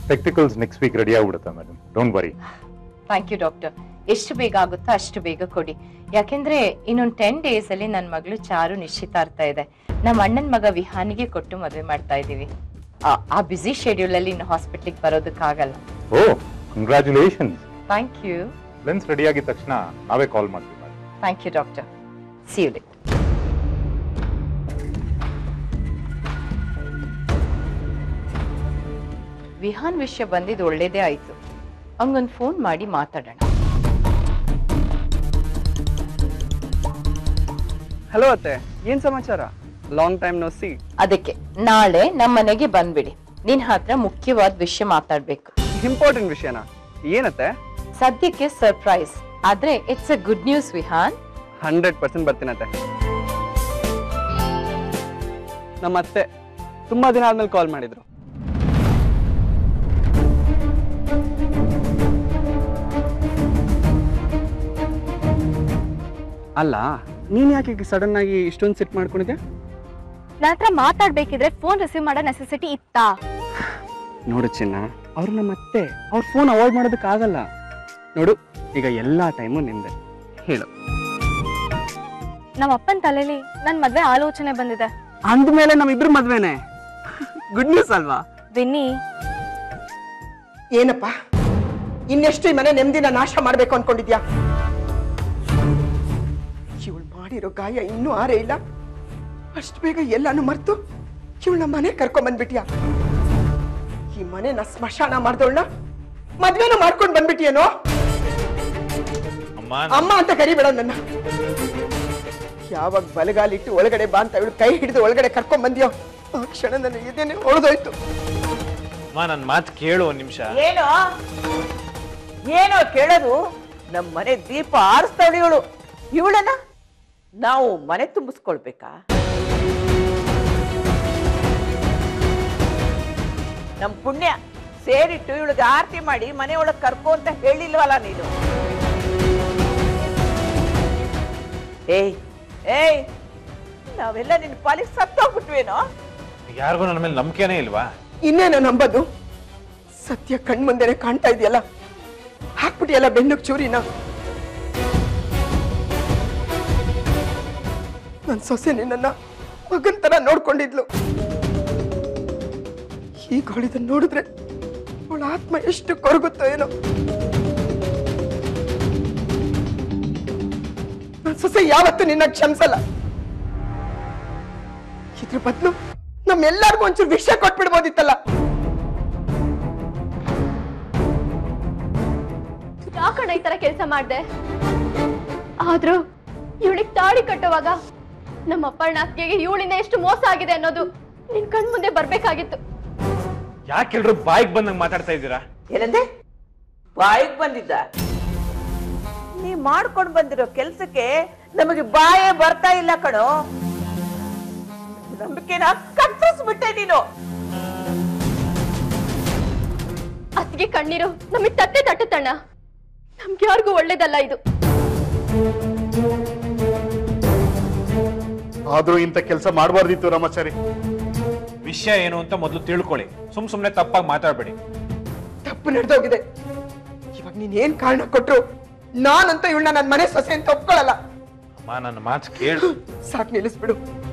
Spectacles next week ready ಆಗ್ಬಿಡುತ್ತೆ madam, don't worry. Thank you doctor. ಎಷ್ಟು ಬೇಗ ಆಗುತ್ತೋ ಅಷ್ಟು ಬೇಗ ಕೊಡಿ. ಯಾಕೆಂದ್ರೆ ಇನ್ನೊಂದು 10 days ಅಲ್ಲಿ ನನ್ನ ಮಗಳು ಚಾರು ನಿಶ್ಚಿತಾರ್ಥ ಇದೆ. ನಮ್ಮ ಅಣ್ಣನ ಮಗ ವಿಹಾನಿಗೆ ಕೊಟ್ಟು ಮದುವೆ ಮಾಡ್ತಾ ಇದೀವಿ. ಆ ಬ್ಯುಸಿ ಶೆಡ್ಯೂಲ್ ಅಲ್ಲಿ ಇನ್ನು ಹಾಸ್ಪಿಟ್ಲಿಗೆ ಬರೋದಕ್ಕಾಗಲ್ಲ. Oh, congratulations. Thank you. Lens ready ಆಗಿದ ತಕ್ಷಣ ನಾವೇ ಕಾಲ್ ಮಾಡ್ತೀವಿ. Thank you doctor. See you later. Vihaan ವಿಷಯ ಬಂದಿದ್ದು ಒಳ್ಳೇದೇ ಆಯ್ತು. ಹಂಗೊಂದು ಫೋನ್ ಮಾಡಿ ಮಾತಾಡೋಣ. ಹಲೋ ಅತ್ತೆ, ಏನ್ ಸಮಾಚಾರ? Long time no see. ಅದಕ್ಕೆ ನಾಳೆ ನಮ್ಮ ಮನೆಗೆ ಬಂದ್ಬಿಡಿ. ನಿನ್ ಹತ್ರ ಮುಖ್ಯವಾದ ವಿಷಯ ಮಾತಾಡ್ಬೇಕು. ಇಂಪಾರ್ಟೆಂಟ್ ವಿಷಯನಾ? ಏನತ್ತೆ? ಸದ್ಯಕ್ಕೆ ಸರ್ಪ್ರೈಸ್, ಆದ್ರೆ it's a good news Vihaan. 100% ಬರ್ತೀನತ್ತೆ. ನಮ್ಮ ಅತ್ತೆ ತುಂಬಾ ದಿನ ಆದ್ಮೇಲೆ ಕಾಲ್ ಮಾಡಿದ್ರು. ಅಲ್ಲ, ನೀನ್ ಯಾಕೆ ಸಡನ್ ಆಗಿ ಇಷ್ಟೊಂದು ಸೆಟ್ ಮಾಡ್ಕೊಂಡಿದ್ಯಾ? ನನ್ನ ಹತ್ರ ಮಾತಾಡ್ಬೇಕಿದ್ರೆ ಫೋನ್ ರಿಸೀವ್ ಮಾಡೋ ನೆಸೆಸಿಟಿ ಇತ್ತಾ? ನೋಡು ಚಿನ್ನ, ಅವ್ರು ನಮ್ಮ ಅತ್ತೆ, ಅವ್ರ ಫೋನ್ ಅವಾಯ್ಡ್ ಮಾಡೋದಕ್ಕಾಗಲ್ಲ. ನೋಡು, ಈಗ ಎಲ್ಲಾ ಟೈಮು ನಿಂದೆ. ಹೇಳು. ನಮ್ಮ ಅಪ್ಪನ ತಲೆಯಲ್ಲಿ ನನ್ ಮದ್ವೆ ಆಲೋಚನೆ ಬಂದಿದೆ. ಅಂದ್ಮೇಲೆ ನಮ್ಮಿಬ್ರು ಮದ್ವೆನೆ. ಗುಡ್ ನ್ಯೂಸ್ ಅಲ್ವಾ? ವಿನ್ನಿ, ಏನಪ್ಪ, ಇನ್ನೆಷ್ಟು ಈ ಮನೆ ನೆಮ್ಮದಿನ ನಾಶ ಮಾಡ್ಬೇಕು ಅನ್ಕೊಂಡಿದ್ಯಾ? ಇವಳು ಮಾಡಿರೋ ಗಾಯ ಇನ್ನೂ ಆರೇ ಇಲ್ಲ. ಅಷ್ಟು ಬೇಗ ಎಲ್ಲಾನು ಮರ್ತು ಇವಳನ್ನ ಮನೆ ಕರ್ಕೊಂಡ್ ಬಂದ್ಬಿಟ್ಯಾ? ಈ ಮನೆನ ಸ್ಮಶಾನ ಮಾಡ್ದವಳನ್ನ ಮದ್ವೆನೂ ಮಾಡ್ಕೊಂಡ್ ಬಂದ್ಬಿಟ್ಟಿಯೇನೋ? ಅಮ್ಮ ಅಂತ ಕರಿಬೇಡ ನನ್ನ. ಯಾವಾಗ ಬಲಗಾಲಿಟ್ಟು ಒಳಗಡೆ ಬಾ ಅಂತ ಇವಳು ಕೈ ಹಿಡಿದು ಒಳಗಡೆ ಕರ್ಕೊಂಡ್ ಬಂದ್ಯೋ, ಆ ಕ್ಷಣ ನನ್ನ ಎದೆನೇ ಹೊಡೆದೋಯ್ತು. ನನ್ನ ಮಾತು ಕೇಳು ಒಂದ್ ನಿಮಿಷ. ಏನೋ ಕೇಳೋದು? ನಮ್ಮ ಮನೆ ದೀಪ ಆರಿಸ್ತಾವಳಿ ಇವಳು. ಇವಳನ್ನ ನಾವು ಮನೆ ತುಂಬಿಸ್ಕೊಳ್ಬೇಕಾ? ನಮ್ ಪುಣ್ಯ ಸೇರಿಟ್ಟು ಇವಳಿಗೆ ಆರತಿ ಮಾಡಿ ಮನೆ ಒಳಗೆ ಕರ್ಕೊ ಅಂತ ಹೇಳಿಲ್ವಲ್ಲ ನೀನು? ಏಯ್ ಏಯ್, ನಾವೆಲ್ಲ ನಿನ್ ಪಾಲಿಗೆ ಸತ್ತೋಗ್ಬಿಟ್ವೇನೋ? ಯಾರಿಗೂ ನನ್ನ ಮೇಲೆ ನಂಬಿಕೆನೇ ಇಲ್ವಾ? ಇನ್ನೇನೋ ನಂಬೋದು? ಸತ್ಯ ಕಣ್ಮುಂದೆನೆ ಕಾಣ್ತಾ ಇದೆಯಲ್ಲ, ಹಾಕ್ಬಿಟ್ಟಿಯಲ್ಲ ಬೆನ್ನುಗ್ ಚೂರಿನ. ನನ್ ಸೊಸೆ ನಿನ್ನ ಮಗನ್ ತರ ನೋಡ್ಕೊಂಡಿದ್ಲು. ಈಗ ಅವಳಿದನ್ನ ನೋಡಿದ್ರೆ ಅವಳ ಆತ್ಮ ಎಷ್ಟು ಕೊರಗುತ್ತೋ ಏನೋ. ನನ್ ಸೊಸೆ ಯಾವತ್ತೂ ನಿನ್ನ ಕ್ಷಮಿಸಲ್ಲ. ಇದ್ರ ಬದಲು ನಮ್ಮೆಲ್ಲರಿಗೂ ಒಂಚೂರು ವಿಷಯ ಕೊಟ್ಬಿಡ್ಬೋದಿತ್ತಲ್ಲ. ಯಾಕಣ್ಣ ಈ ತರ ಕೆಲಸ ಮಾಡ್ದೆ? ಆದ್ರೂ ಇವಳಿಗೆ ತಾಳಿ ಕಟ್ಟುವಾಗ ನಮ್ಮ ಅಪ್ಪಣ್ಣ ಅತ್ತಿಗೆಗೆ ಇವಳಿಂದ ಎಷ್ಟು ಮೋಸ ಆಗಿದೆ ಅನ್ನೋದು ನಿನ್ ಕಣ್ ಮುಂದೆ ಬರ್ಬೇಕಾಗಿತ್ತು. ಯಾಕೆಲ್ರು ಬಾಯಿಗೆ ಬಂದಂಗ್ ಮಾತಾಡ್ತಾ ಇದ್ದೀರಾ? ಏನಂದೆ? ಬಾಯಿಗೆ ಬಂದಿದ್ದ? ನೀ ಮಾಡ್ಕೊಂಡು ಬಂದಿರೋ ಕೆಲ್ಸಕ್ಕೆ ನಮಗೆ ಬಾಯೇ ಬರ್ತಾ ಇಲ್ಲ ಕಣೋ. ನಂಬಿಕೆನ ಕತ್ತರಿಸ್ಬಿಟ್ಟೆ ನೀನು. ಅತ್ತಿಗೆ ಕಣ್ಣೀರು ನಮಗ್ ತಟ್ಟೆ ತಟ್ಟುತ್ತಣ್ಣ. ನಮ್ಗೆ ಯಾರಿಗೂ ಒಳ್ಳೇದಲ್ಲ ಇದು. ಆದ್ರೂ ಇಂಥ ಕೆಲಸ ಮಾಡಬಾರ್ದಿತ್ತು ರಾಮಾಚಾರಿ. ವಿಷಯ ಏನು ಅಂತ ಮೊದಲು ತಿಳ್ಕೊಳ್ಳಿ, ಸುಮ್ನೆ ತಪ್ಪಾಗಿ ಮಾತಾಡ್ಬೇಡಿ. ತಪ್ಪು ನಡೆದೋಗಿದೆ. ಇವಾಗ ನೀನ್ ಏನ್ ಕಾರಣ ಕೊಟ್ರು ನಾನಂತ ಇವಳನ್ನ ನನ್ನ ಮನೆ ಸೊಸೆ ಅಂತ ಒಪ್ಕೊಳ್ಳಲ್ಲ. ಅಮ್ಮ, ನನ್ನ ಮಾತು ಕೇಳು. ಸಾಕ್, ನಿಲ್ಲಿಸ್ಬಿಡು.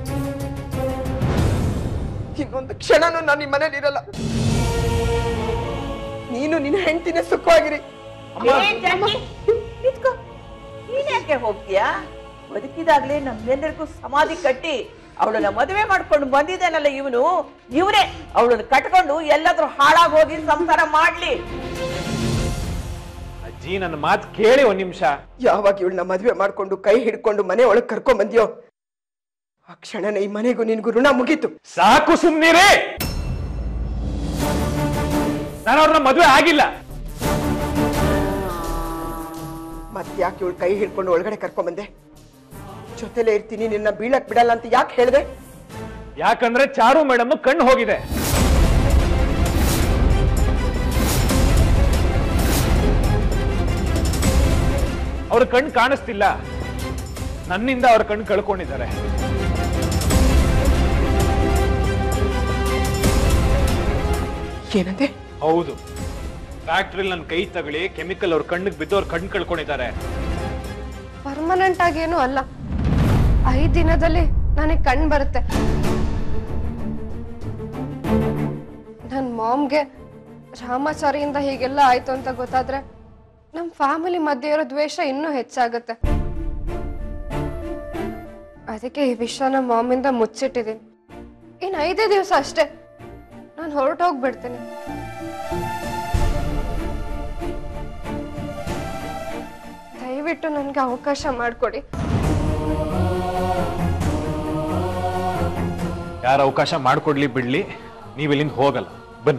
ಇನ್ನೊಂದು ಕ್ಷಣನೂ ನಾನು ಈ ಮನೇಲಿ ಇರಲ್ಲ. ನೀನು ನಿನ್ನ ಹೆಂಡತಿನೇ ಸುಖವಾಗಿರಿ. ನೀನ್ ಯಾಕೆ ಹೋಗ್ತೀಯಾ? ಬದುಕಿದಾಗ್ಲೇ ನಮ್ಮೆಲ್ಲರಿಗೂ ಸಮಾಧಿ ಕಟ್ಟಿ ಅವಳನ್ನ ಮದುವೆ ಮಾಡ್ಕೊಂಡು ಬಂದಿದ್ದಾನಲ್ಲ ಇವನೇ ಅವಳನ್ನ ಕಟ್ಕೊಂಡು ಎಲ್ಲಾದ್ರೂ ಹಾಳಾಗಿ ಹೋಗಿ ಸಂಸಾರ ಮಾಡ್ಲಿ. ಅಜ್ಜಿ, ನನ್ನ ಮಾತು ಕೇಳಿ ಒಂದ್ ನಿಮಿಷ. ಯಾವಾಗ ಇವಳನ್ನ ಮದುವೆ ಮಾಡ್ಕೊಂಡು ಕೈ ಹಿಡ್ಕೊಂಡು ಮನೆ ಒಳಗ್ ಕರ್ಕೊಂಡ್ ಬಂದ್ಯೋ, ಆ ಕ್ಷಣನೇ ಈ ಮನೆಗೂ ನಿನ್ಗೂ ಋಣ ಮುಗೀತು. ಸಾಕು, ಸುಮ್ನಿರೇ. ನಾನು ಅವ್ರನ್ನ ಮದುವೆ ಆಗಿಲ್ಲ. ಮತ್ತೆ ಯಾಕೆ ಇವಳು ಕೈ ಹಿಡ್ಕೊಂಡು ಒಳಗಡೆ ಕರ್ಕೊಂಡ್ ಬಂದೆ? ಜೊತೆಲೇ ಇರ್ತೀನಿ, ನಿನ್ನ ಬೀಳಕ್ ಬಿಡಲ್ಲ ಅಂತ ಯಾಕೆ ಹೇಳ್ದೆ? ಯಾಕಂದ್ರೆ ಚಾರು ಮೇಡಮ್ ಕಣ್ಣು ಹೋಗಿದೆ. ಅವ್ರ ಕಣ್ಣು ಕಾಣಿಸ್ತಿಲ್ಲ. ನನ್ನಿಂದ ಅವ್ರ ಕಣ್ಣು ಕಳ್ಕೊಂಡಿದ್ದಾರೆ. ಏನಂತೆ? ಹೌದು, ಫ್ಯಾಕ್ಟ್ರಿಲಿ ನನ್ನ ಕೈ ತಗಲಿ ಕೆಮಿಕಲ್ ಅವ್ರ ಕಣ್ಣಿಗೆ ಬಿದ್ದು ಅವ್ರ ಕಣ್ಣು ಕಳ್ಕೊಂಡಿದ್ದಾರೆ. ಪರ್ಮನೆಂಟ್ ಆಗೇನು ಅಲ್ಲ, 5 ದಿನದಲ್ಲಿ ನನಗೆ ಕಣ್ ಬರುತ್ತೆ. ನನ್ನ ಮಾಮ್ಗೆ ರಾಮಾಚಾರಿಯಿಂದ ಹೀಗೆಲ್ಲ ಆಯ್ತು ಅಂತ ಗೊತ್ತಾದ್ರೆ ನಮ್ಮ ಫ್ಯಾಮಿಲಿ ಮಧ್ಯೆ ಇರೋ ದ್ವೇಷ ಇನ್ನೂ ಹೆಚ್ಚಾಗುತ್ತೆ. ಅದಕ್ಕೆ ಈ ವಿಷಯ ನಮ್ಮ ಮಾಮಿಂದ ಮುಚ್ಚಿಟ್ಟಿದ್ದೀನಿ. ಇನ್ನು 5 ದಿವಸ ಅಷ್ಟೇ, ನಾನು ಹೊರಟೋಗ್ಬಿಡ್ತೀನಿ. ದಯವಿಟ್ಟು ನನಗೆ ಅವಕಾಶ ಮಾಡಿಕೊಡಿ. ಯಾರು ಅವಕಾಶ ಮಾಡ್ಕೊಡ್ಲಿ ಬಿಡ್ಲಿ, ನೀವು ಇಲ್ಲಿಂದ ಹೋಗಲ್ಲ. ಬನ್ನಿ.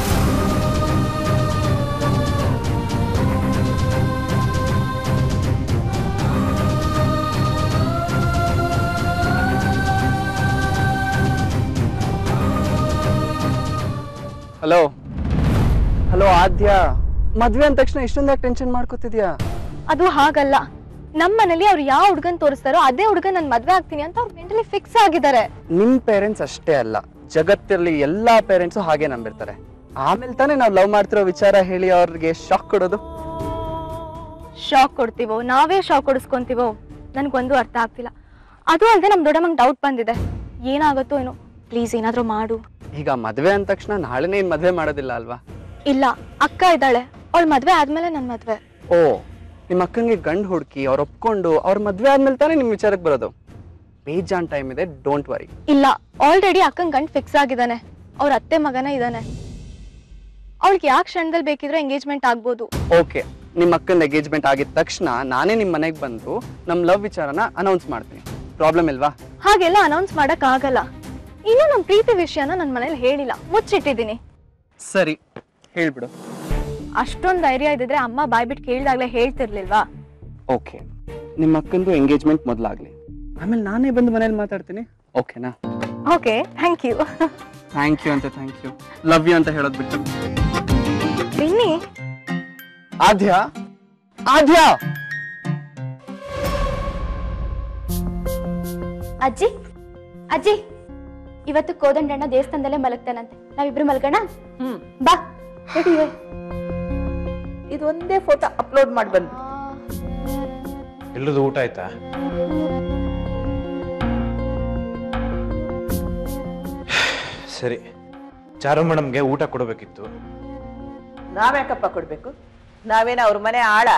ಹಲೋ ಹಲೋ ಆದ್ಯ, ಮದ್ವೆ ಅಂದ ತಕ್ಷಣ ಇಷ್ಟೊಂದಾಗಿ ಟೆನ್ಷನ್ ಮಾಡ್ಕೋತಿದ್ಯಾ? ಅದು ಹಾಗಲ್ಲ, ನಮ್ಮ ಮನೇಲಿ ಅವ್ರು ಯಾವ ಹುಡುಗನ್ ತೋರಿಸ್ತಾರೋ ಅದೇ ಹುಡುಗನ್ ನಾನು ಮದ್ವೆ ಆಗ್ತೀನಿ ಅಂತ ಅವ್ರು ಮೆಂಟಲಿ ಫಿಕ್ಸ್ ಆಗಿದ್ದಾರೆ. ನಿಮ್ ಪೇರೆಂಟ್ಸ್ ಅಷ್ಟೇ ಅಲ್ಲ, ಜಗತ್ತಿರ್ಲಿ ಎಲ್ಲಾ ಪೇರೆಂಟ್ಸು ಹಾಗೆ ನಂಬಿರ್ತಾರೆ. ಆಮೇಲೆ ತಾನೇ ನಾವು ಲವ್ ಮಾಡ್ತಿರೋ ವಿಚಾರ ಹೇಳಿ ಅವ್ರಿಗೆ ಶಾಕ್ ಕೊಡೋದು. ಶಾಕ್ ಕೊಡ್ತೀವೋ ನಾವೇ ಶಾಕ್ ಕೊಡಿಸ್ಕೊಂತೀವೋ ನನ್ಗೊಂದು ಅರ್ಥ ಆಗ್ತಿಲ್ಲ. ಅದು ಅಲ್ಲದೆ ನಮ್ ದೊಡ್ಡಮ್ಮಂಗ್ ಡೌಟ್ ಬಂದಿದೆ, ಏನಾಗುತ್ತೋ ಏನೋ. ಪ್ಲೀಸ್ ಏನಾದ್ರೂ ಮಾಡು. ಈಗ ಮದ್ವೆ ಅಂದ ತಕ್ಷಣ ನಾಳೆನೇ ಏನ್ ಮದ್ವೆ ಮಾಡೋದಿಲ್ಲ ಅಲ್ವಾ? ಇಲ್ಲ, ಅಕ್ಕ ಇದ್ದಾಳೆ, ಅವಳ ಮದ್ವೆ ಆದ್ಮೇಲೆ ನನ್ ಮದ್ವೆ. ಓ, ನಿಮ್ಮ ಅಕ್ಕಂಗೆ ಗಂಡ್ ಹುಡುಕಿ ಅವ್ರು ಒಪ್ಕೊಂಡು ಅವ್ರ ಮದ್ವೆ ಆದ್ಮೇಲೆ ತಾನೇ ನಿಮ್ ವಿಚಾರಕ್ಕೆ ಬರೋದು. ಬೇಜಾನ್ ಟೈಮ್ ಇದೆ, ಡೋಂಟ್ ವರಿ. ಇಲ್ಲ, ಆಲ್ರೆಡಿ ಅಕ್ಕಂಗ್ ಗಂಡ್ ಫಿಕ್ಸ್ ಆಗಿದ್ದಾನೆ, ಅವ್ರ ಅತ್ತೆ ಮಗನೇ ಇದ್ದಾನೆ. ಅವಳಿಗೆ ಯಾವ ಕ್ಷಣದಲ್ಲಿ ಬೇಕಿದ್ರೆ ಎಂಗೇಜ್ಮೆಂಟ್ ಆಗ್ಬೋದು. ಓಕೆ, ನಿಮ್ಮ ಅಕ್ಕನ ಎಂಗೇಜ್ಮೆಂಟ್ ಆಗಿದ ತಕ್ಷಣ ನಾನೇ ನಿಮ್ ಮನೆಗೆ ಬಂದು ನಮ್ ಲವ್ ವಿಚಾರನ ಅನೌನ್ಸ್ ಮಾಡ್ತೀನಿ. ಪ್ರಾಬ್ಲಮ್ ಇಲ್ವಾ? ಹಾಗೆಲ್ಲ ಅನೌನ್ಸ್ ಮಾಡಕ್ ಆಗಲ್ಲ. ಇನ್ನು ನಮ್ ಪ್ರೀತಿ ವಿಷಯನ ನನ್ ಮನೇಲಿ ಹೇಳಿಲ್ಲ, ಮುಚ್ಚಿಟ್ಟಿದ್ದೀನಿ. ಸರಿ, ಹೇಳ್ಬಿಡು. ಅಷ್ಟೊಂದ್ ಧೈರ್ಯ ಇದ್ದಿದ್ರೆ ಅಮ್ಮ ಬಾಯ್ಬಿಟ್ಟು ಕೇಳಿದಾಗ್ಲೇ ಹೇಳ್ತಿರ್ಲಿಲ್ವಾ? ಓಕೆ, ನಿಮ್ಮ ಅಕ್ಕಂದು ಎಂಗೇಜ್ಮೆಂಟ್ ಮೊದಲಾಗ್ಲಿ, ಆಮೇಲೆ ನಾನೇ ಬಂದು ಮನೇಲಿ ಮಾತಾಡ್ತೀನಿ. ಓಕೆನಾ? Okay, thank you. Thank you ಅಂತ ಥ್ಯಾಂಕ್ ಯು, ಲವ್ ಯು ಅಂತ ಹೇಳೋದ್ ಬಿಟ್ಟು. ಬಿನ್ನಿ, ಆದ್ಯ ಆದ್ಯ, ಅಜ್ಜಿ ಅಜ್ಜಿ, ಇವತ್ತು ಕೋದಂಡಣ್ಣ ದೇವಸ್ಥಾನದಲ್ಲೇ ಮಲಗ್ತಾನಂತೆ, ನಾವಿಬ್ರು ಮಲ್ಗೋಣ? ಬಾ ನಡೀವೆ. ಇದೊಂದೇ ಫೋಟೋ ಅಪ್ಲೋಡ್ ಮಾಡಿ ಬಂದು. ಎಲ್ಲದು ಊಟ ಆಯ್ತಾ? ಸರಿ, ಚಾರು ಮೇಡಮ್ಗೆ ಊಟ ಕೊಡಬೇಕಿತ್ತು. ನಾವ್ಯಾಕಪ್ಪ ಕೊಡ್ಬೇಕು? ನಾವೇನ ಅವ್ರ ಮನೆ ಆಳ?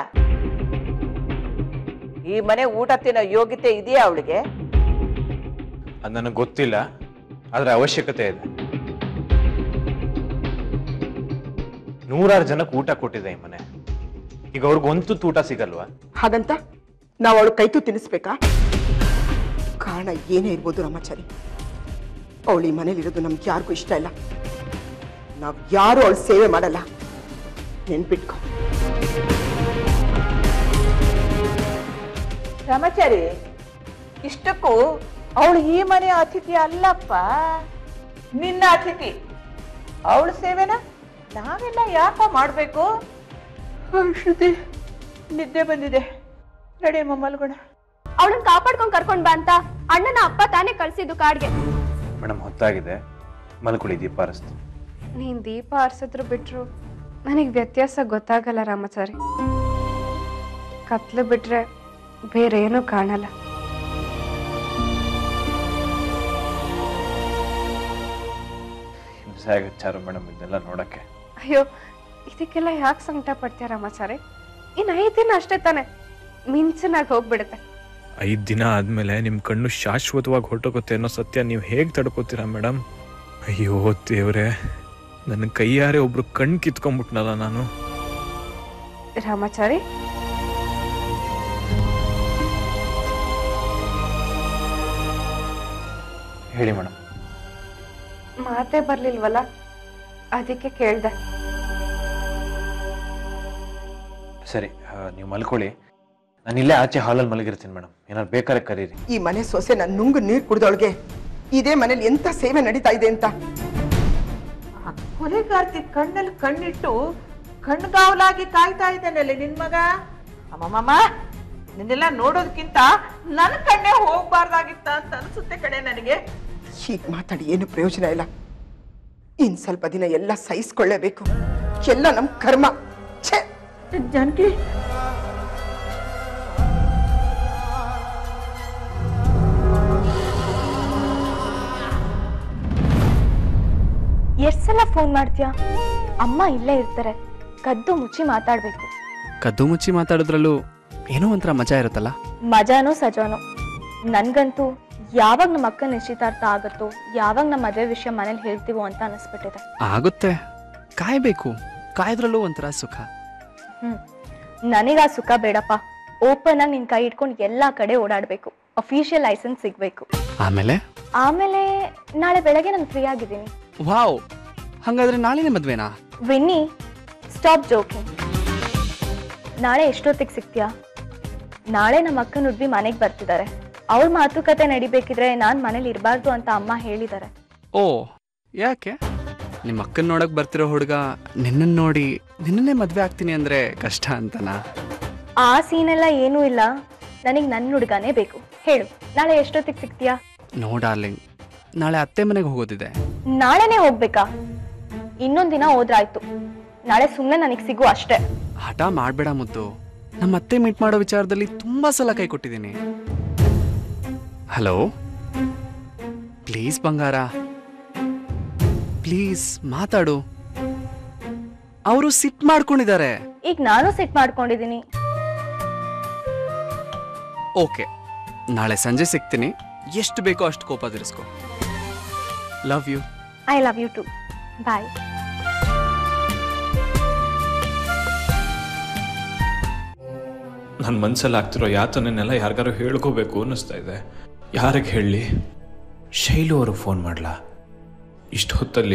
ಈ ಮನೆ ಊಟ ತಿನ್ನೋ ಯೋಗ್ಯತೆ ಇದೆಯಾ ಅವಳಿಗೆ? ಅದು ನನಗೆ ಗೊತ್ತಿಲ್ಲ, ಆದ್ರೆ ಅವಶ್ಯಕತೆ ಇದೆ. 100 ಜನಕ್ಕೆ ಊಟ ಕೊಟ್ಟಿದೆ ಈ ಮನೆ, ಈಗ ಅವ್ರಿಗೆ ಒಂದು ಊಟ ಸಿಗಲ್ವಾ? ಹಾಗಂತ ನಾವು ಅವಳು ಕೈತು ತಿನ್ನಿಸ್ಬೇಕಾ? ಕಾರಣ ಏನೇ ಇರ್ಬೋದು ರಾಮಾಚಾರಿ, ಅವಳು ಈ ಮನೇಲಿರೋದು ನಮ್ಗೆ ಯಾರಿಗೂ ಇಷ್ಟ ಇಲ್ಲ. ನಾವು ಯಾರು ಅವಳು ಸೇವೆ ಮಾಡಲ್ಲ, ನೆನ್ಪಿಟ್ಕೊ. ರಾಮಾಚಾರಿ, ಇಷ್ಟಕ್ಕೂ ಅವಳು ಈ ಮನೆ ಅತಿಥಿ ಅಲ್ಲಪ್ಪ, ನಿನ್ನ ಅತಿಥಿ. ಅವಳ ಸೇವೆನ ನಾವೆಲ್ಲ ಯಾಕ ಮಾಡ್ಬೇಕು? ಶ್ರುತಿ, ನಿದ್ದೆ ಬಂದಿದೆ, ನಡಿಯಮ್ಮ ಮಲ್ಗೋಣ. ಅವಳನ್ನ ಕಾಪಾಡ್ಕೊಂಡ್ ಕರ್ಕೊಂಡ್ ಬಾ ಅಂತ ಅಣ್ಣನ ಅಪ್ಪ ತಾನೇ ಕಳ್ಸಿದ್ದು ಕಾಡ್ಗೆ. ಮೇಡಮ್ ಹೊತ್ತಾಗಿದೆ, ಮಲ್ಕೊಳ್ಳಿ, ದೀಪ ಹರಿಸ್ತೀನಿ. ನೀನ್ ದೀಪ ಆರ್ಸಿದ್ರು ಬಿಟ್ರು ನನಗ್ ವ್ಯತ್ಯಾಸ ಗೊತ್ತಾಗಲ್ಲ ರಾಮಾಚಾರಿ. ಕತ್ಲು ಬಿಟ್ರೆ ಬೇರೆ ಏನೂ ಕಾಣಲ್ಲ. ಹಿಂಸೆ ಆಗುತ್ತೆ ಚಾರು ಮೇಡಮ್ ಇದನ್ನೆಲ್ಲ ನೋಡಕ್ಕೆ. ಅಯ್ಯೋ, ಇದಕ್ಕೆಲ್ಲ ಯಾಕೆ ಸಂಕಟ ಪಡ್ತೀಯ ರಾಮಾಚಾರಿ? ಇನ್ 5 ದಿನ ಅಷ್ಟೇ ತಾನೆ, ಮಿಂಚನಾಗಿ ಹೋಗ್ಬಿಡುತ್ತೆ. 5 ದಿನ ಆದ್ಮೇಲೆ ನಿಮ್ ಕಣ್ಣು ಶಾಶ್ವತವಾಗಿ ಹೊರಟೋಗುತ್ತೆ ಅನ್ನೋ ಸತ್ಯ ನೀವು ಹೇಗ್ ತಡ್ಕೋತೀರಾ ಮೇಡಮ್? ಅಯ್ಯೋ ದೇವ್ರೆ, ನನ್ನ ಕೈಯಾರೆ ಒಬ್ರು ಕಣ್ ಕಿತ್ಕೊಂಡ್ಬಿಟ್ನಲ್ಲ ನಾನು. ರಾಮಾಚಾರಿ, ಹೇಳಿ ಮೇಡಮ್. ಮಾತೇ ಬರ್ಲಿಲ್ವಲ್ಲ, ಅದಕ್ಕೆ ಕೇಳ್ದೆ. ಸರಿ, ನೀವು ಮಲ್ಕೊಳ್ಳಿ, ನಾನು ಇಲ್ಲೇ ಆಚೆ ಹಾಲಲ್ಲಿ ಮಲಗಿರ್ತೀನಿ ಮೇಡಮ್. ಏನಾದ್ರು ಬೇಕಾದ್ರೆ ಕರೀರಿ. ಈ ಮನೆ ಸೊಸೆ ನನ್ನ ನುಂಗು ನೀರು ಕುಡ್ದವಳಿಗೆ ಇದೇ ಮನೇಲಿ ಎಂತ ಸೇವೆ ನಡೀತಾ ಇದೆ ಅಂತ. ಕೊಲೆಗಾರ್ತಿ ಕಣ್ಣಲ್ಲಿ ಕಣ್ಣಿಟ್ಟು ಕಣ್ಗಾವಲಾಗಿ ಕಾಯ್ತಾ ಇದ್ದಾನಲ್ಲಿ ನಿನ್ ಮಗ. ಅಮ್ಮಮ್ಮ, ನಿನ್ನೆಲ್ಲ ನೋಡೋದಕ್ಕಿಂತ ನನ್ನ ಕಣ್ಣೇ ಹೋಗ್ಬಾರ್ದಾಗಿತ್ತ ಅಂತ ಅನ್ಸುತ್ತೆ ಕಡೆ ನನಗೆ. ಹೀಗೆ ಮಾತಾಡಿ ಏನು ಪ್ರಯೋಜನ ಇಲ್ಲ. ಇನ್ ಸ್ವಲ್ಪ ದಿನ ಎಲ್ಲ ಸಹಿಸ್ಕೊಳ್ಳೇಬೇಕು. ಎಲ್ಲ ನಮ್ ಕರ್ಮ. ಛೇ ಜಾನಕಿ, ಎಷ್ಟ್ ಸಲ ಫೋನ್ ಮಾಡ್ತೀಯಾ? ಅಮ್ಮ ಇಲ್ಲೇ ಇರ್ತಾರೆ, ಕದ್ದು ಮುಚ್ಚಿ ಮಾತಾಡ್ಬೇಕು. ಕದ್ದು ಮುಚ್ಚಿ ಮಾತಾಡೋದ್ರಲ್ಲೂ ಏನೋ ಒಂಥರ ಮಜಾ ಇರುತ್ತಲ್ಲ. ಮಜಾನೋ ಸಜಾನೋ, ನನ್ಗಂತೂ ಯಾವಾಗ ನಮ್ಮ ಅಕ್ಕ ನಿಶ್ಚಿತಾರ್ಥ ಆಗುತ್ತೋ, ಯಾವಾಗ ನಮ್ಮ ಮದುವೆ ವಿಷಯ ಮನೇಲಿ ಹೇಳ್ತೀವೋ ಅಂತ ಅನಿಸ್ಬಿಟ್ಟಿದೆ. ಆಗುತ್ತೆ, ಕಾಯ್ಬೇಕು. ಕಾಯ್ದ್ರಲ್ಲೂ ಒಂಥರ ಸುಖ. ನನಗ ಆ ಸುಖ ಬೇಡಪ್ಪ. ಓಪನ್ ಆಗಿ ನಿನ್ ಕೈ ಇಟ್ಕೊಂಡು ಎಲ್ಲಾ ಕಡೆ ಓಡಾಡ್ಬೇಕು. ಅಫಿಷಿಯಲ್ ಲೈಸೆನ್ಸ್ ಸಿಗ್ಬೇಕು. ಆಮೇಲೆ ನಾಳೆ ಬೆಳಗ್ಗೆ ನಾನು ಫ್ರೀ ಆಗಿದ್ದೀನಿ. ವಾವ್, ಹಂಗಾದ್ರೆ ನಾಳೆನೇ ಮದ್ವೆನಾ? Vinnie, stop joking. ನಾಳೆ ಎಷ್ಟೊತ್ತಿಗೆ ಸಿಗ್ತೀಯಾ? ನಾಳೆ ನಮ್ಮ ಅಕ್ಕನ ಹುಡ್ಗಿ ಮನೆಗೆ ಬರ್ತಿದ್ದಾರೆ. ಅವ್ರ ಮಾತುಕತೆ ನಡಿಬೇಕಿದ್ರೆ ನಾನ್ ಮನೇಲಿ ಇರಬಾರ್ದು ಅಂತ ಅಮ್ಮ ಹೇಳಿದ್ದಾರೆ. ಓ, ಯಾಕೆ? ನಿಮ್ಮ ಅಕ್ಕನ ನೋಡಕ್ ಬರ್ತಿರೋ ಹುಡುಗ ನಿನ್ನನ್ನು ನೋಡಿ ನಿನ್ನೇ ಮದ್ವೆ ಆಗ್ತೀನಿ ಅಂದ್ರೆ ಕಷ್ಟ ಅಂತನಾ? ಆ ಸೀನೆಲ್ಲ ಏನೂ ಇಲ್ಲ. ನನಗೆ ನನ್ನ ಹುಡುಗನೇ ಬೇಕು. ಹೇಳು, ನಾಳೆ ಎಷ್ಟೊತ್ತಿಗೆ ಸಿಗ್ತೀಯಾ? ನೋ ಡಾರ್ಲಿಂಗ್, ನಾಳೆ ಅತ್ತೆ ಮನೆಗೆ ಹೋಗೋದಿದೆ. ನಾಳೆನೇ ಹೋಗ್ಬೇಕಾ? ಇನ್ನೊಂದ್ ದಿನ ಹೋದ್ರಾಯ್ತು. ನಾಳೆ ಸುಮ್ಮನೆ ನನಗೆ ಸಿಗು ಅಷ್ಟೇ. ಹಠ ಮಾಡ್ಬೇಡ ಮುದ್ದು. ನಮ್ಮ ಅತ್ತೆ ಮೀಟ್ ಮಾಡೋ ವಿಚಾರದಲ್ಲಿ ತುಂಬಾ ಸಲ ಕೈ ಕೊಟ್ಟಿದ್ದೀನಿ. ಹಲೋ, ಪ್ಲೀಸ್ ಬಂಗಾರ, ಪ್ಲೀಸ್ ಮಾತಾಡು. ಅವರು ಸಿಟ್ ಮಾಡ್ಕೊಂಡಿದ್ದಾರೆ. ಈಗ ನಾನು ಸಿಟ್ ಮಾಡ್ಕೊಂಡಿದ್ದೀನಿ. ಓಕೆ, ನಾಳೆ ಸಂಜೆ ಸಿಗ್ತೀನಿ. ಎಷ್ಟು ಬೇಕೋ ಅಷ್ಟು ಕೋಪ ತಿರ್ಸ್ಕೊ. Love you. I love you too. Bye. ನನ್ನ ಮನಸ್ಸಲ್ಲಿ ಆಗ್ತಿರೋ ಯಾತನೆಲ್ಲ ಯಾರಿಗಾರು ಹೇಳ್ಕೋಬೇಕು ಅನ್ನಿಸ್ತಾ ಇದೆ. ಯಾರಿಗೆ ಹೇಳಲಿ? ಶೈಲು ಅವರು ಫೋನ್ ಮಾಡಲಾ ಇಷ್ಟು ಹೊತ್ತಲ್ಲಿ?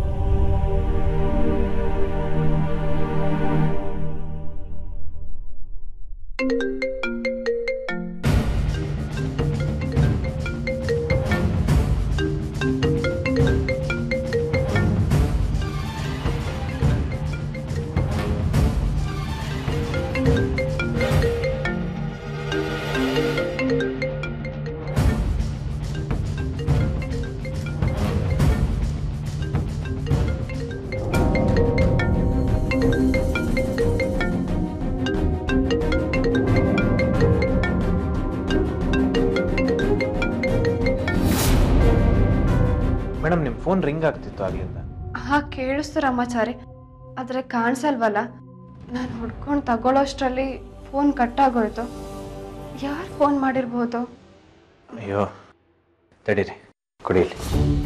ಮೇಡಮ್, ನಿಮ್ಮ ಫೋನ್ ರಿಂಗ್ ಆಗ್ತಿತ್ತು ಆಗ್ಲಿಂದ. ಹಾ, ಕೇಳಿಸ್ತು ರಾಮಾಚಾರಿ, ಆದ್ರೆ ಕಾಣಿಸಲ್ವಲ್ಲ. ನಾನು ಹುಡ್ಕೊಂಡು ತಗೊಳ್ಳೋಷ್ಟರಲ್ಲಿ ಫೋನ್ ಕಟ್ ಆಗೋಯ್ತು. ಯಾರು ಫೋನ್ ಮಾಡಿರ್ಬೋದು? ಅಯ್ಯೋ, ತಡೀರಿ, ಕುಡೀಲಿ.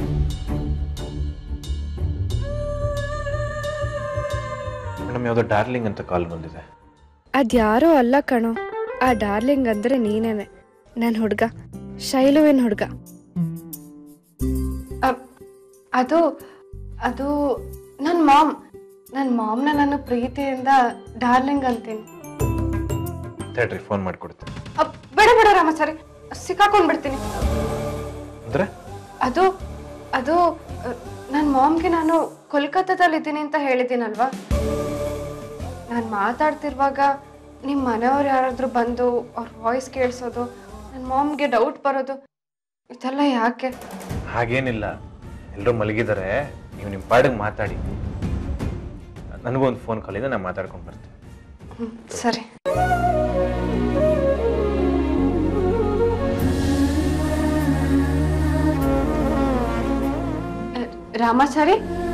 ಮೇಡಮ್, ಯಾವುದೋ ಡಾರ್ಲಿಂಗ್ ಅಂತ ಕಾಲ್ ಬಂದಿದೆ. ಅದ್ಯಾರೋ ಅಲ್ಲ ಕಣೋ. ಆ ಡಾರ್ಲಿಂಗ್ ಅಂದ್ರೆ ನೀನೇನೆ, ನನ್ನ ಹುಡ್ಗ, ಶೈಲುವಿನ ಹುಡ್ಗ. ಅದು ಅದು ನನ್ನ ಮಾಮ್. ನನ್ನ ಮಾಮ್ನ ನಾನು ಪ್ರೀತಿಯಿಂದ ಡಾರ್ಲಿಂಗ್ ಅಂತೀನಿ. ತಡ್ರಿ, ಫೋನ್ ಮಾಡಿಕೊಡ್ತೀನಿ. ಬೇಡ ಬೇಡ ರಾಮಾಚಾರಿ, ಸಿಕ್ಕಾಕೊಂಡ್ಬಿಡ್ತೀನಿ. ಅಂದ್ರೆ ಅದು ಅದು ನನ್ನ ಮಾಮ್ಗೆ ನಾನು ಕೋಲ್ಕತ್ತಾದಲ್ಲಿ ಇದ್ದೀನಿ ಅಂತ ಹೇಳಿದ್ದೀನಲ್ವಾ. ನಾನು ಮಾತಾಡ್ತಿರುವಾಗ ನಿಮ್ಮ ಮನೆಯವ್ರು ಯಾರಾದ್ರೂ ಬಂದು ಅವ್ರ ವಾಯ್ಸ್ ಕೇಳಿಸೋದು, ನನ್ನ ಮಾಮ್ಗೆ ಡೌಟ್ ಬರೋದು, ಇದೆಲ್ಲ ಯಾಕೆ? ಹಾಗೇನಿಲ್ಲ, ಎಲ್ಲರೂ ಮಲಗಿದ್ದಾರೆ. ನೀವು ನಿಮ್ಮ ಪಾಡಿಗೆ ಮಾತಾಡಿ. ನನಗೂ ಒಂದು ಫೋನ್ ಕಾಲ್ ಇದೆ, ನಾನು ಮಾತಾಡ್ಕೊಂಡು ಬರ್ತೀನಿ. ಸರಿ. ರಾಮಾಚಾರಿ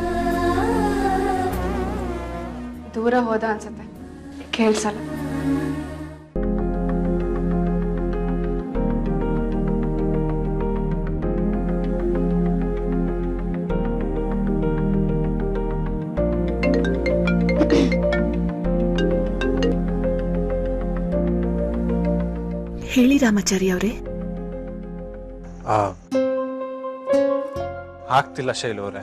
ದೂರ ಹೋದ ಅನ್ಸುತ್ತೆ, ಕೇಳ್ಸಲ್ಲ. ಹೇಳಿ ರಾಮಾಚಾರಿ ಅವರೇ. ಆಗ್ತಿಲ್ಲ ಶೈಲು ಅವರೇ,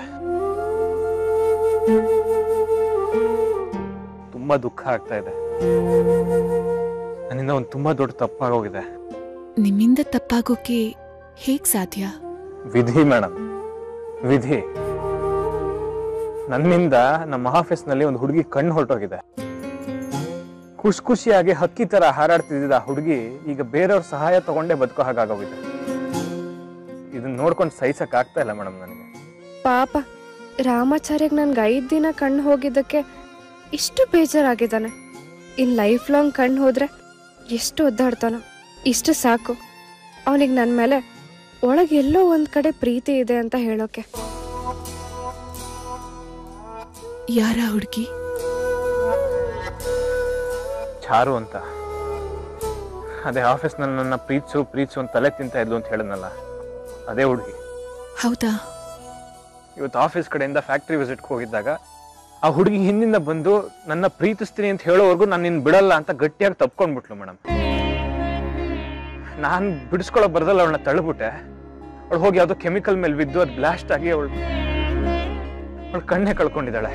ತುಂಬಾ ದುಃಖ ಆಗ್ತಾ ಇದೆ. ನನ್ನಿಂದ ಒಂದು ತುಂಬಾ ದೊಡ್ಡ ತಪ್ಪಾಗೋಗಿದೆ. ನಿಮ್ಮಿಂದ ತಪ್ಪಾಗೋಕೆ ಹೇಗ್ ಸಾಧ್ಯ? ವಿಧಿ ಮೇಡಮ್, ವಿಧಿ. ನನ್ನಿಂದ ನಮ್ಮ ಆಫೀಸ್ನಲ್ಲಿ ಒಂದು ಹುಡುಗಿ ಕಣ್ಣು ಹೊರಟೋಗಿದೆ. ಖುಷಿ ಖುಷಿಯಾಗಿ ಹಕ್ಕಿ ತರ ಹಾರಾಡ್ತಿದ್ದ ಆ ಹುಡುಗಿ ಈಗ ಬೇರೆಯವ್ರ ಸಹಾಯ ತಗೊಂಡೇ ಬದುಕೋ ಹಾಗಾಗೋಗಿದೆ. ಇದನ್ನ ನೋಡ್ಕೊಂಡು ಸಹಿಸಕ್ ಆಗ್ತಾ ಇಲ್ಲ ಮೇಡಮ್ ನನಗೆ. ಪಾಪ ರಾಮಾಚಾರ್ಯಗ್ ನನ್ಗೆ 5 ದಿನ ಕಣ್ಣು ಹೋಗಿದ್ದಕ್ಕೆ ಇಷ್ಟು ಬೇಜಾರಾಗಿದ್ದಾನೆ. ಇನ್ ಲೈಫ್ ಲಾಂಗ್ ಕಣ್ಣು ಹೋದ್ರೆ ಎಷ್ಟು ಒದ್ದಾಡ್ತಾನೋ. ಇಷ್ಟು ಸಾಕು ಅವನಿಗೆ ನನ್ನ ಮೇಲೆ ಒಳಗೆ ಎಲ್ಲೋ ಒಂದ್ ಕಡೆ ಪ್ರೀತಿ ಇದೆ ಅಂತ ಹೇಳೋಕೆ. ಯಾರ ಹುಡುಗಿ? ಚಾರು ಅಂತ. ಅದೇ ಆಫೀಸ್ನಲ್ಲಿ ನನ್ನ ಪ್ರೀತ್ಸು ಅಂತ ತಲೆ ತಿಂತ ಇದ್ಲು ಅಂತ ಹೇಳಿದ್ನಲ್ಲ, ಅದೇ ಹುಡುಗಿ. ಹೌದಾ? ಇವತ್ತು ಆಫೀಸ್ ಕಡೆಯಿಂದ ಫ್ಯಾಕ್ಟ್ರಿ ವಿಸಿಟ್ಗೆ ಹೋಗಿದ್ದಾಗ ಆ ಹುಡುಗಿ ಹಿಂದಿಂದ ಬಂದು ನನ್ನ ಪ್ರೀತಿಸ್ತೀನಿ ಅಂತ ಹೇಳೋವರೆಗೂ ನಾನು ನಿನ್ನ ಬಿಡಲ್ಲ ಅಂತ ಗಟ್ಟಿಯಾಗಿ ತಪ್ಕೊಂಡ್ಬಿಟ್ಲು ಮೇಡಮ್. ನಾನು ಬಿಡಿಸ್ಕೊಳ್ಳೋ ಬರ್ದಲ್ಲ ಅವಳನ್ನ ತಳ್ಳಿಬಿಟ್ಟೆ. ಅವಳು ಹೋಗಿ ಯಾವುದೋ ಕೆಮಿಕಲ್ ಮೇಲೆ ಬಿದ್ದು ಅದು ಬ್ಲಾಸ್ಟ್ ಆಗಿ ಅವಳು ಕಣ್ಣೇ ಕಳ್ಕೊಂಡಿದ್ದಾಳೆ.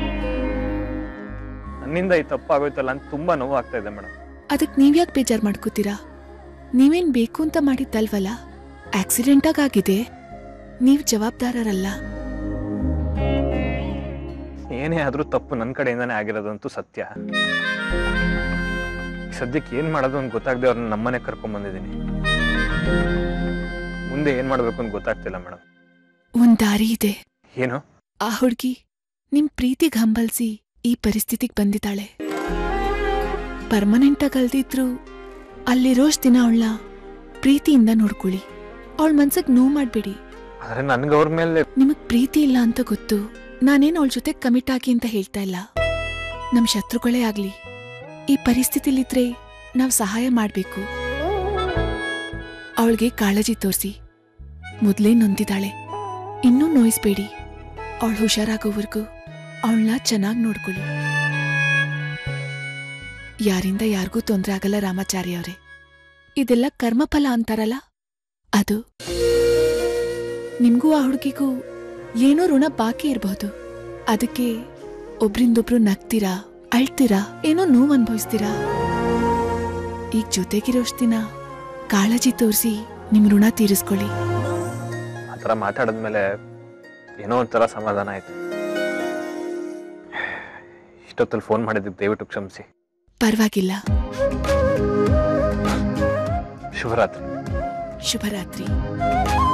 ನನ್ನಿಂದ ಈ ತಪ್ಪಾಗೋಯ್ತಲ್ಲ ಅಂತ ತುಂಬಾ ನೋವು ಆಗ್ತಾ ಇದೆ ಮೇಡಮ್. ಅದಕ್ಕೆ ನೀವ್ಯಾಕೆ ಬೇಜಾರು ಮಾಡ್ಕೋತೀರಾ? ನೀವೇನ್ ಬೇಕು ಅಂತ ಮಾಡಿದ್ದಲ್ವಲ್ಲ, ಆಕ್ಸಿಡೆಂಟ್ ಆಗಿದೆ. ನೀವ್ ಜವಾಬ್ದಾರರಲ್ಲ. ಏನೇ ಆದ್ರೂ ತಪ್ಪು ನನ್ನ ಕಡೆಯಿಂದಾನೇ ಆಗಿರೋದಂತೂ ಸತ್ಯ. ಸದ್ಯಕ್ಕೆ ಏನ್ ಮಾಡೋದು ಅಂತ ಗೊತ್ತಾಗದೆ ಅವ್ರನ್ನ ನಮ್ಮನೆ ಕರ್ಕೊಂಡ್ ಬಂದಿದ್ದೀನಿ. ಮುಂದೆ ಏನ್ ಮಾಡ್ಬೇಕು ಅಂತ ಗೊತ್ತಾಗ್ತಿಲ್ಲ ಮೇಡಮ್. ಒಂದ್ ದಾರಿ ಇದೆ. ಏನು? ಆ ಹುಡ್ಗಿ ನಿಮ್ ಪ್ರೀತಿಗ್ ಹಂಬಲ್ಸಿ ಈ ಪರಿಸ್ಥಿತಿಗೆ ಬಂದಿದ್ದಾಳೆ. ಪರ್ಮನೆಂಟ್ ಆಗಿ ಅಲ್ದಿದ್ರು ಅಲ್ಲಿರೋಷ್ಟು ದಿನ ಅವಳನ್ನ ಪ್ರೀತಿಯಿಂದ ನೋಡ್ಕೊಳ್ಳಿ. ಅವಳ ಮನ್ಸಿಗೆ ನೋವು ಮಾಡ್ಬೇಡಿ. ಆದ್ರೆ ನನ್ಗೆ ಅವ್ರ ಮೇಲೆ ನಿಮಗ್ ಪ್ರೀತಿ ಇಲ್ಲ ಅಂತ ಗೊತ್ತು. ನಾನೇನು ಅವಳ ಜೊತೆ ಕಮಿಟ್ ಆಗಿ ಅಂತ ಹೇಳ್ತಾ ಇಲ್ಲ. ನಮ್ ಶತ್ರುಗಳೇ ಆಗ್ಲಿ ಈ ಪರಿಸ್ಥಿತಿಲಿದ್ರೆ ನಾವ್ ಸಹಾಯ ಮಾಡ್ಬೇಕು. ಅವಳಿಗೆ ಕಾಳಜಿ ತೋರಿಸಿ. ಮೊದ್ಲೇ ನೊಂದಿದ್ದಾಳೆ, ಇನ್ನೂ ನೋಯಿಸ್ಬೇಡಿ. ಅವಳು ಹುಷಾರಾಗೋವರೆಗೂ ಅವಳನ್ನ ಚೆನ್ನಾಗಿ ನೋಡ್ಕೊಳ್ಳಿ. ಯಾರಿಂದ ಯಾರಿಗೂ ತೊಂದರೆ ಆಗಲ್ಲ ರಾಮಾಚಾರಿ ಅವರೇ. ಇದೆಲ್ಲ ಕರ್ಮಫಲ ಅಂತಾರಲ್ಲ, ಅದು. ನಿಮ್ಗೂ ಆ ಹುಡುಗಿಗೂ ಏನೋ ಋಣ ಬಾಕಿ ಇರಬಹುದು. ಅದಕ್ಕೆ ಒಬ್ರಿಂದೊಬ್ರು ನಗ್ತೀರಾ, ಅಳ್ತೀರಾ, ಏನೋ ನೋವು ಅನುಭವಿಸ್ತೀರಾ. ಈಗ ಜೊತೆಗಿರೋಷ್ಟು ದಿನ ಕಾಳಜಿ ತೋರಿಸಿ ನಿಮ್ ಋಣ ತೀರಿಸ್ಕೊಳ್ಳಿ. ಆತರ ಮಾತಾಡಿದ್ಮೇಲೆ ಏನೋ ಒಂಥರ ಸಮಾಧಾನ ಆಯ್ತು. ಇಷ್ಟೊತ್ತಲ್ಲಿ ಫೋನ್ ಮಾಡಿದ್ದಕ್ಕೆ ದಯವಿಟ್ಟು ಕ್ಷಮಿಸಿ. ಪರವಾಗಿಲ್ಲ. ಶುಭರಾತ್ರಿ. ಶುಭರಾತ್ರಿ.